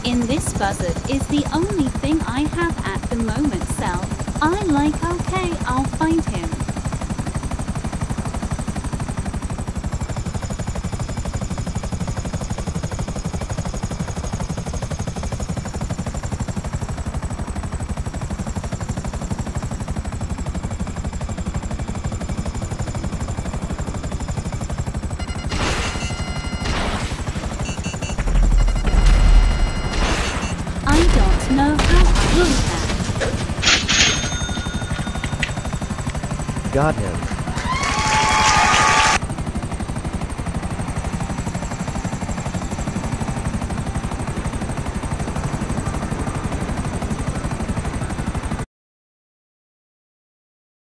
In this buzzard is the only thing I have at the moment, Cell. I like okay, I'll find him. I don't know how I did that. Got him.